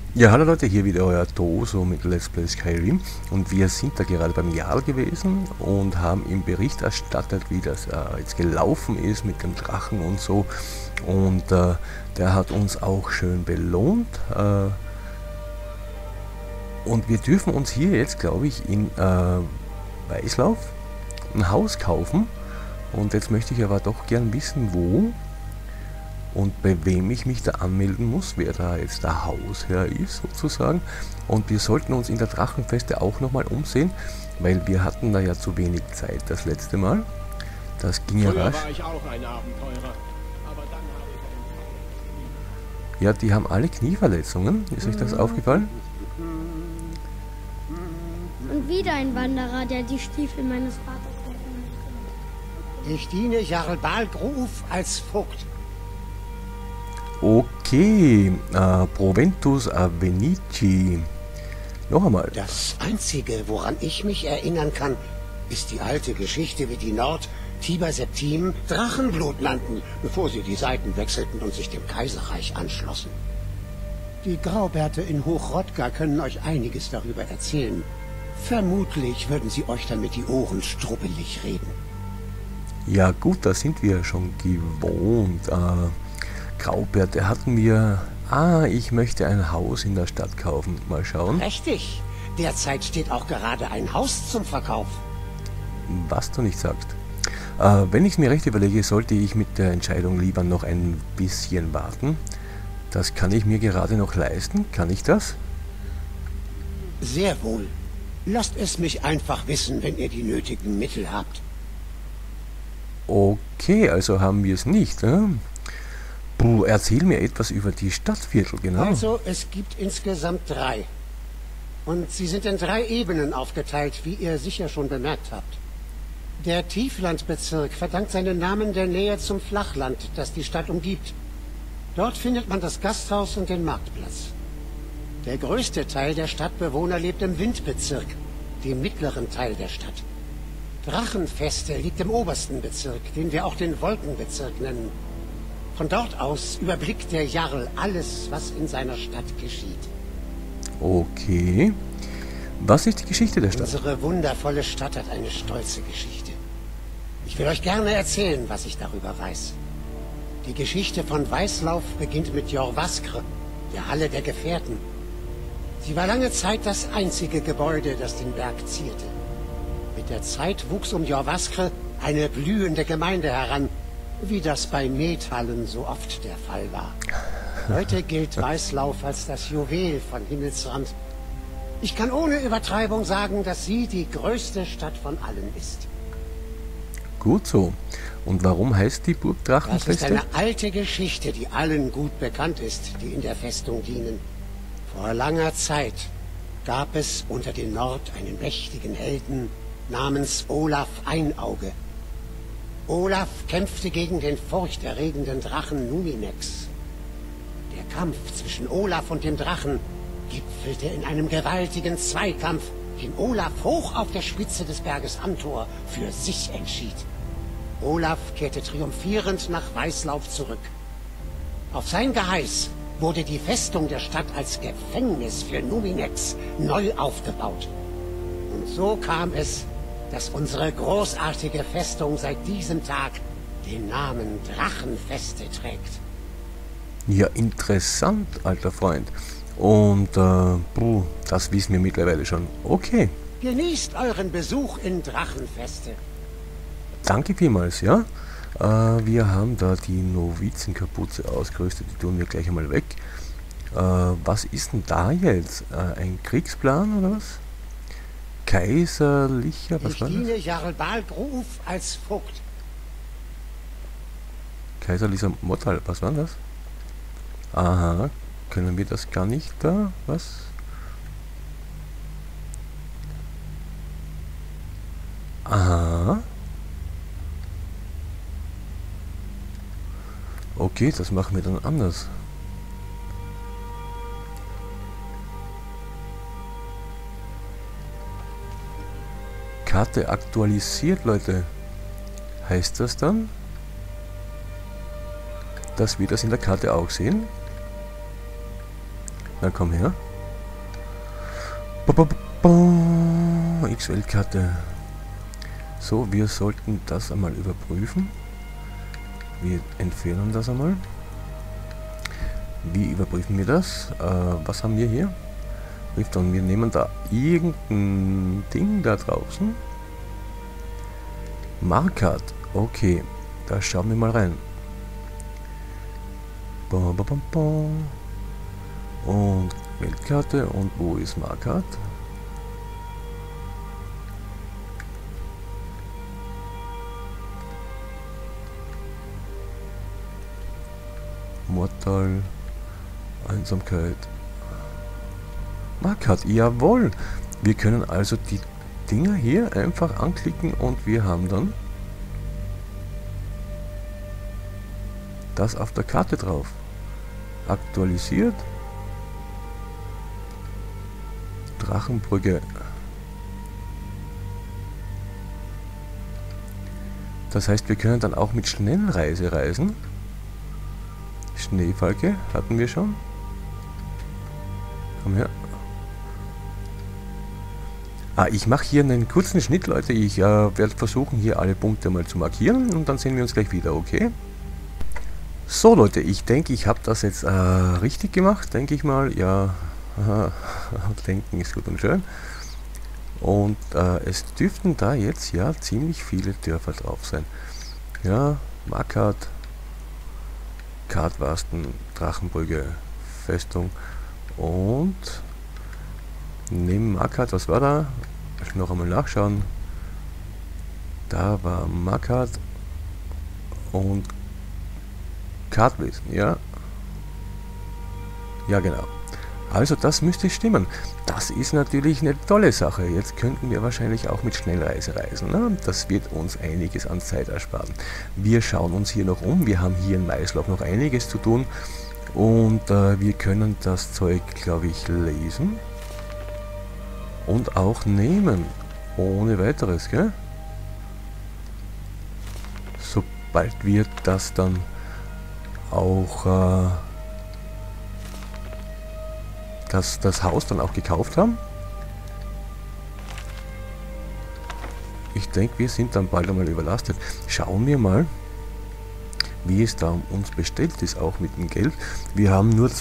Ja, hallo Leute, hier wieder euer Toso mit Let's Play Skyrim und wir sind da gerade beim Jarl gewesen und haben ihm Bericht erstattet, wie das jetzt gelaufen ist mit dem Drachen und so, und der hat uns auch schön belohnt, und wir dürfen uns hier jetzt, glaube ich, in Weißlauf ein Haus kaufen, und jetzt möchte ich aber doch gern wissen, wo und bei wem ich mich da anmelden muss, wer da jetzt der Hausherr ist sozusagen. Und wir sollten uns in der Drachenfeste auch nochmal umsehen, weil wir hatten da ja zu wenig Zeit das letzte Mal. Das ging ja rasch. War ich auch ein Abenteurer, aber dann habe ich Ja, die haben alle Knieverletzungen. Ist euch das aufgefallen? Und wieder ein Wanderer, der die Stiefel meines Vaters kaufen möchte. Ich diene Jarl Balgruf als Vogt. Okay, Proventus Avenici. Noch einmal. Das Einzige, woran ich mich erinnern kann, ist die alte Geschichte, wie die Tiber Septim Drachenblut nannten, bevor sie die Seiten wechselten und sich dem Kaiserreich anschlossen. Die Graubärte in Hochrodgar können euch einiges darüber erzählen. Vermutlich würden sie euch damit die Ohren strubbelig reden. Ja gut, da sind wir schon gewohnt. Graubert, der hat mir... ich möchte ein Haus in der Stadt kaufen. Mal schauen. Richtig. Derzeit steht auch gerade ein Haus zum Verkauf. Was du nicht sagst. Wenn ich es mir recht überlege, sollte ich mit der Entscheidung lieber noch ein bisschen warten. Das kann ich mir gerade noch leisten. Kann ich das? Sehr wohl. Lasst es mich einfach wissen, wenn ihr die nötigen Mittel habt. Okay, also haben wir es nicht. Puh, erzähl mir etwas über die Stadtviertel, genau. Also, es gibt insgesamt 3. Und sie sind in 3 Ebenen aufgeteilt, wie ihr sicher schon bemerkt habt. Der Tieflandbezirk verdankt seinen Namen der Nähe zum Flachland, das die Stadt umgibt. Dort findet man das Gasthaus und den Marktplatz. Der größte Teil der Stadtbewohner lebt im Windbezirk, dem mittleren Teil der Stadt. Drachenfeste liegt im obersten Bezirk, den wir auch den Wolkenbezirk nennen. Von dort aus überblickt der Jarl alles, was in seiner Stadt geschieht. Okay. Was ist die Geschichte der Stadt? Unsere wundervolle Stadt hat eine stolze Geschichte. Ich will euch gerne erzählen, was ich darüber weiß. Die Geschichte von Weißlauf beginnt mit Jorvaskr, der Halle der Gefährten. Sie war lange Zeit das einzige Gebäude, das den Berg zierte. Mit der Zeit wuchs um Jorvaskr eine blühende Gemeinde heran, wie das bei Methallen so oft der Fall war. Heute gilt Weißlauf als das Juwel von Himmelsrand. Ich kann ohne Übertreibung sagen, dass sie die größte Stadt von allen ist. Gut so. Und warum heißt die Burg Das Drachenfeste? ist eine alte Geschichte, die allen gut bekannt ist, die in der Festung dienen. Vor langer Zeit gab es unter den Nord einen mächtigen Helden namens Olaf Einauge. Olaf kämpfte gegen den furchterregenden Drachen Numinex. Der Kampf zwischen Olaf und dem Drachen gipfelte in einem gewaltigen Zweikampf, den Olaf hoch auf der Spitze des Berges Antor für sich entschied. Olaf kehrte triumphierend nach Weißlauf zurück. Auf sein Geheiß wurde die Festung der Stadt als Gefängnis für Numinex neu aufgebaut. Und so kam es, dass unsere großartige Festung seit diesem Tag den Namen Drachenfeste trägt. Ja, interessant, alter Freund. Und, das wissen wir mittlerweile schon. Okay. Genießt euren Besuch in Drachenfeste. Danke vielmals, ja. Wir haben da die Novizenkapuze ausgerüstet, die tun wir gleich einmal weg. Was ist denn da jetzt? Ein Kriegsplan oder was? Kaiserlicher, was war Ich diene das? Jarl Balgruf als Vogt. Kaiserlicher Mottal, was war das? Aha, können wir das gar nicht da? Was? Aha. Okay, das machen wir dann anders. Karte aktualisiert, Leute. Heißt das dann, dass wir das in der Karte auch sehen? Na komm her. X-Weltkarte. So, wir sollten das einmal überprüfen. Wir entfernen das einmal. Wie überprüfen wir das? Was haben wir hier? Richtung, wir nehmen da irgendein Ding da draußen. Markart. Okay, da schauen wir mal rein. Und Weltkarte. Und wo ist Markart? Mortal, Einsamkeit. Markart, jawohl! Wir können also die Dinger hier einfach anklicken und wir haben dann das auf der Karte drauf. Aktualisiert. Drachenbrücke. Das heißt, wir können dann auch mit Schnellreise reisen. Schneefalke hatten wir schon. Komm her. Ich mache hier einen kurzen Schnitt, Leute. Ich werde versuchen, hier alle Punkte mal zu markieren und dann sehen wir uns gleich wieder, okay? So, Leute, ich denke, ich habe das jetzt richtig gemacht, denke ich mal. Ja, denken ist gut und schön. Und es dürften da jetzt ja ziemlich viele Dörfer drauf sein. Ja, Markart, Kartwarsten, Drachenbrücke, Festung und neben Markart, was war da? Ich noch einmal nachschauen. Da war Markart und Kartwesen, ja. Ja, genau. Also das müsste stimmen. Das ist natürlich eine tolle Sache. Jetzt könnten wir wahrscheinlich auch mit Schnellreise reisen. Ne? Das wird uns einiges an Zeit ersparen. Wir schauen uns hier noch um. Wir haben hier in Maislauf noch einiges zu tun. Und wir können das Zeug, glaube ich, lesen. Und auch nehmen. Ohne weiteres, gell? Sobald wir das dann auch das Haus dann auch gekauft haben. Ich denke, wir sind dann bald einmal überlastet. Schauen wir mal, wie es da um uns bestellt ist, auch mit dem Geld. Wir haben nur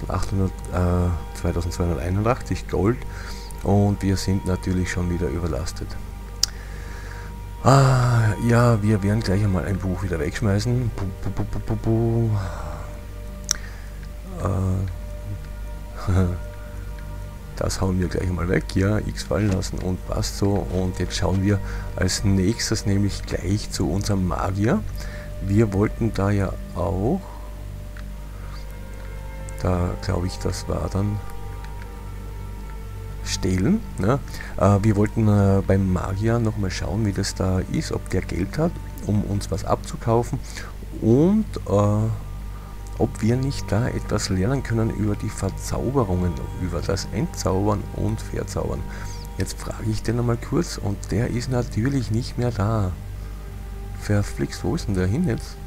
2281 Gold und wir sind natürlich schon wieder überlastet. Ja, wir werden gleich einmal ein Buch wieder wegschmeißen. Das hauen wir gleich mal weg, ja, X fallen lassen und passt so. Und jetzt schauen wir als nächstes nämlich gleich zu unserem Magier. Wir wollten da ja auch, da glaube ich, das war dann stehlen. Ne? Wir wollten beim Magier nochmal schauen, wie das da ist, ob der Geld hat, um uns was abzukaufen und ob wir nicht da etwas lernen können über die Verzauberungen, über das Entzaubern und Verzaubern. Jetzt frage ich den nochmal kurz und der ist natürlich nicht mehr da. Verflixt, wo ist denn der hin jetzt?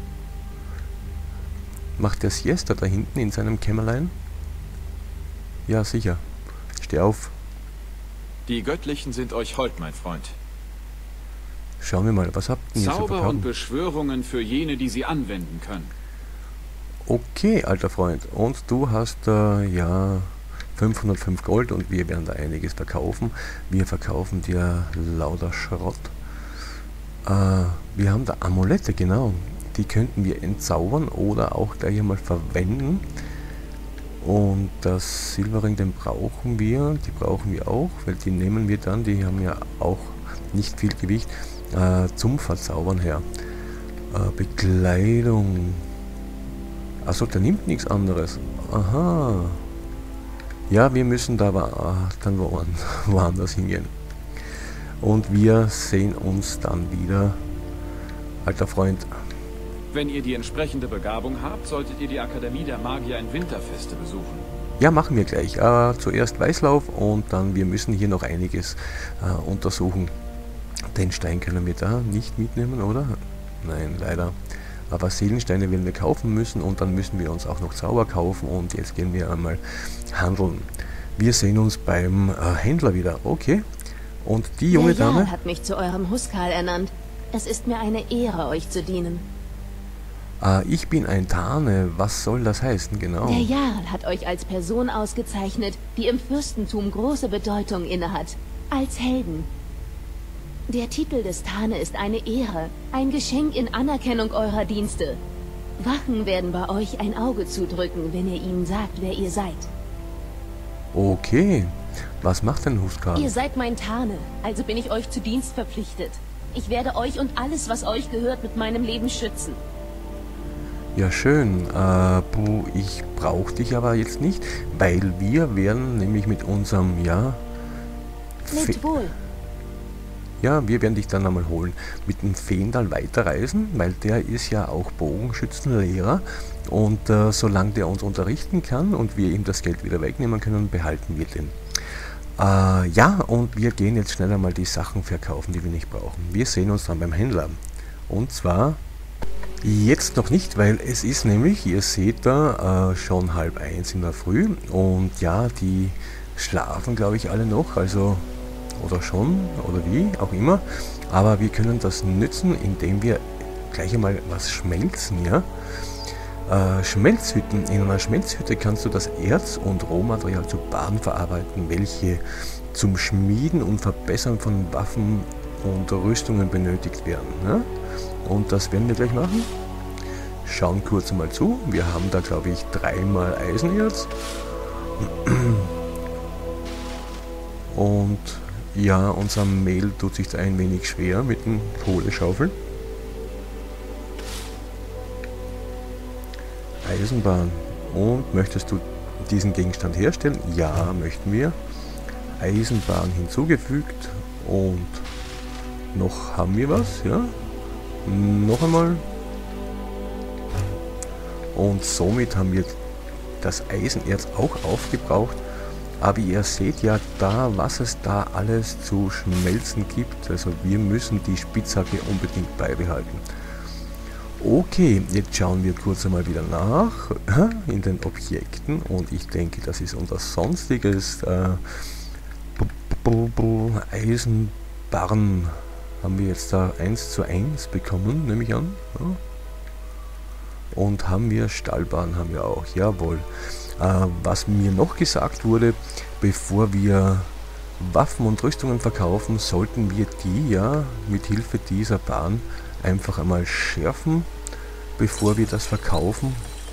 Macht der Siesta da hinten in seinem Kämmerlein? Ja, sicher. Steh auf. Die Göttlichen sind euch hold, mein Freund. Schauen wir mal, was habt ihr zu verkaufen? Zauber und Beschwörungen für jene, die sie anwenden können. Okay, alter Freund. Und du hast ja 505 Gold und wir werden da einiges verkaufen. Wir verkaufen dir lauter Schrott. Wir haben da Amulette, genau. Die könnten wir entzaubern oder auch gleich einmal verwenden. Und das Silberring, den brauchen wir. Die brauchen wir auch, weil die nehmen wir dann. Die haben ja auch nicht viel Gewicht zum Verzaubern her. Bekleidung. Achso, der nimmt nichts anderes. Aha. Ja, wir müssen da dann woanders hingehen. Und wir sehen uns dann wieder, alter Freund. Wenn ihr die entsprechende Begabung habt, solltet ihr die Akademie der Magier in Winterfeste besuchen. Ja, machen wir gleich. Zuerst Weißlauf und dann wir müssen hier noch einiges untersuchen. Den Stein können wir da nicht mitnehmen, oder? Nein, leider. Aber Seelensteine werden wir kaufen müssen und dann müssen wir uns auch noch Zauber kaufen und jetzt gehen wir einmal handeln. Wir sehen uns beim Händler wieder, okay. Und die junge Der Dame... Jarl hat mich zu eurem Huskal ernannt. Es ist mir eine Ehre, euch zu dienen. Ich bin ein Tane, was soll das heißen, genau? Der Jarl hat euch als Person ausgezeichnet, die im Fürstentum große Bedeutung innehat. Als Helden. Der Titel des Tane ist eine Ehre, ein Geschenk in Anerkennung eurer Dienste. Wachen werden bei euch ein Auge zudrücken, wenn ihr ihnen sagt, wer ihr seid. Okay, was macht denn Huskal? Ihr seid mein Tane, also bin ich euch zu Dienst verpflichtet. Ich werde euch und alles, was euch gehört, mit meinem Leben schützen. Ja, schön. Ich brauche dich aber jetzt nicht, weil wir werden nämlich mit unserem, ja... Lebt wohl. Ja, wir werden dich dann einmal holen. Mit dem Fendal weiterreisen, weil der ist ja auch Bogenschützenlehrer. Und solange der uns unterrichten kann und wir ihm das Geld wieder wegnehmen können, behalten wir den. Ja, und wir gehen jetzt schnell einmal die Sachen verkaufen, die wir nicht brauchen. Wir sehen uns dann beim Händler. Und zwar jetzt noch nicht, weil es ist nämlich, ihr seht da, schon 12:30 in der Früh. Und ja, die schlafen, glaube ich, alle noch, also... Oder schon, oder wie, auch immer. Aber wir können das nützen, indem wir gleich einmal was schmelzen, ja. Schmelzhütten. In einer Schmelzhütte kannst du das Erz und Rohmaterial zu Barren verarbeiten, welche zum Schmieden und Verbessern von Waffen und Rüstungen benötigt werden. Ja? Und das werden wir gleich machen. Schauen kurz mal zu. Wir haben da, glaube ich, 3-mal Eisenerz. Und ja, unser Mehl tut sich da ein wenig schwer mit den Kohleschaufeln. Eisenbahn. Und möchtest du diesen Gegenstand herstellen? Ja, möchten wir. Eisenbahn hinzugefügt. Und noch haben wir was, ja. Noch einmal. Und somit haben wir das Eisenerz auch aufgebraucht. Aber ihr seht ja da, was es da alles zu schmelzen gibt. Also wir müssen die Spitzhacke unbedingt beibehalten. Okay, jetzt schauen wir kurz einmal wieder nach in den Objekten. Und ich denke, das ist unser sonstiges Eisenbarren. Haben wir jetzt da 1:1 bekommen, nehme ich an. Ja. Und haben wir Stahlbahn, haben wir auch, jawohl. Was mir noch gesagt wurde, bevor wir Waffen und Rüstungen verkaufen, sollten wir die ja mit Hilfe dieser Bahn einfach einmal schärfen, bevor wir das verkaufen,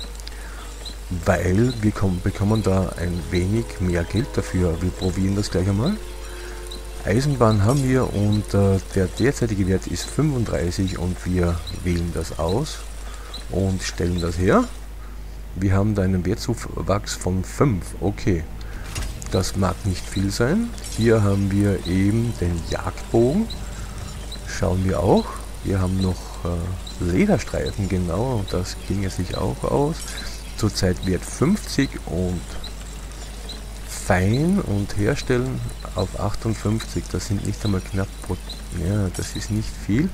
weil wir bekommen da ein wenig mehr Geld dafür. Wir probieren das gleich einmal. Eisenbahn haben wir und der derzeitige Wert ist 35 und wir wählen das aus und stellen das her. Wir haben da einen Wertzuwachs von 5. Okay, das mag nicht viel sein. Hier haben wir eben den Jagdbogen. Schauen wir auch. Wir haben noch Lederstreifen, genau, das ginge sich auch aus. Zurzeit Wert 50 und fein und herstellen auf 58. Das sind nicht einmal knapp, ja, das ist nicht viel.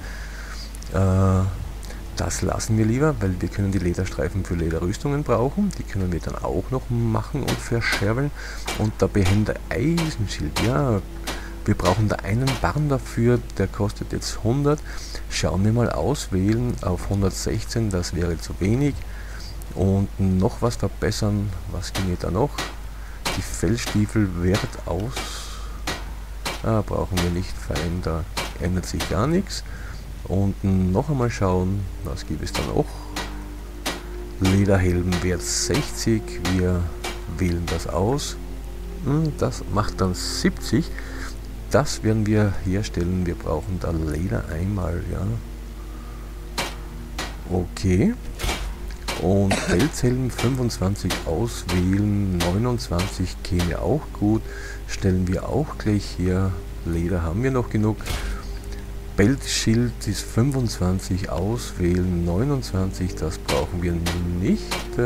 Das lassen wir lieber, weil wir können die Lederstreifen für Lederrüstungen brauchen. Die können wir dann auch noch machen und verscherbeln. Und der behende Eisenschild, ja, wir brauchen da einen Barren dafür, der kostet jetzt 100. Schauen wir mal, auswählen auf 116, das wäre zu wenig. Und noch was verbessern, was ginge da noch? Die Fellstiefel Wert aus. Brauchen wir nicht, fein, da ändert sich gar nichts. Und noch einmal schauen, was gibt es da noch? Lederhelm Wert 60, wir wählen das aus. Das macht dann 70. Das werden wir herstellen, wir brauchen da Leder einmal, ja. Okay. Und Pelzhelm 25 auswählen, 29 käme auch gut. Stellen wir auch gleich her, Leder haben wir noch genug. Beltschild ist 25 auswählen, 29, das brauchen wir nicht.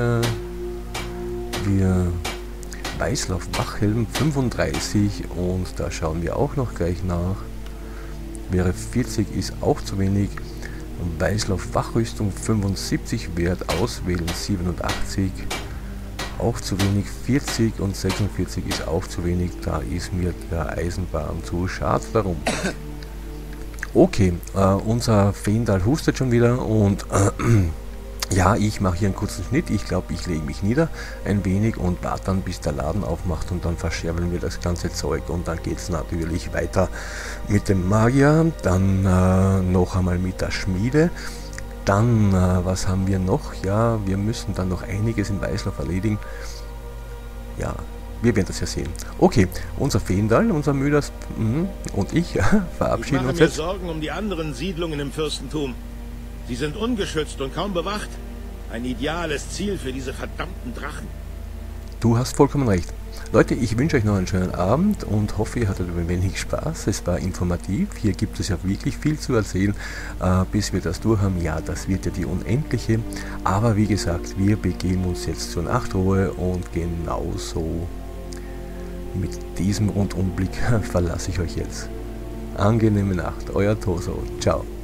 Wir Weißlauf Wachhelm 35 und da schauen wir auch noch gleich nach. Wäre 40, ist auch zu wenig. Weißlauf Wachrüstung 75, Wert auswählen 87, auch zu wenig, 40 und 46 ist auch zu wenig, da ist mir der Eisenbahn zu schade darum. Okay, unser Fendal hustet schon wieder und ja, ich mache hier einen kurzen Schnitt. Ich glaube, ich lege mich nieder ein wenig und warte dann, bis der Laden aufmacht und dann verscherbeln wir das ganze Zeug und dann geht es natürlich weiter mit dem Magier, dann noch einmal mit der Schmiede. Dann, was haben wir noch? Ja, wir müssen dann noch einiges in Weißlauf erledigen. Ja, wir werden das ja sehen. Okay, unser Fendal, unser Müders und ich verabschieden uns jetzt. Ich mache mir Sorgen um die anderen Siedlungen im Fürstentum. Sie sind ungeschützt und kaum bewacht. Ein ideales Ziel für diese verdammten Drachen. Du hast vollkommen recht. Leute, ich wünsche euch noch einen schönen Abend und hoffe, ihr hattet ein wenig Spaß. Es war informativ. Hier gibt es ja wirklich viel zu erzählen, bis wir das durch haben. Ja, das wird ja die unendliche. Aber wie gesagt, wir begeben uns jetzt zur Nachtruhe und genauso mit diesem Rundumblick verlasse ich euch jetzt. Angenehme Nacht, euer Toso. Ciao.